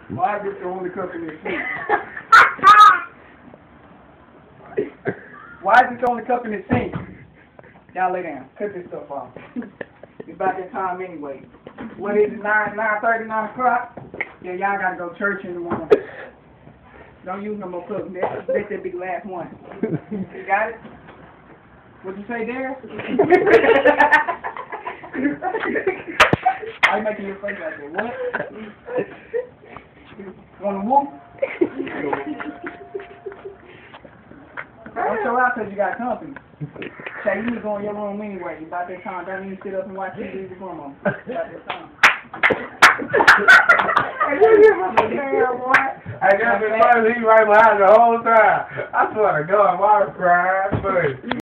Why is this the only cup in this sink? Why is this the only cup in this sink? Y'all lay down. Cut this stuff off. It's about that time anyway. What is it, 9:30, 9 o'clock? Yeah, y'all gotta go to church in the morning. Don't use no more cups. Let that be the last one. You got it? What'd you say there? I'm making your face out there. What? Wanna whoop? Don't show out because you got company. Say you need to go in your room anyway. It's about that time. Don't even sit up and watch TV with your grandma. It's about that time. I guess it's funny, he right behind the whole time. I swear to God, I was crying, but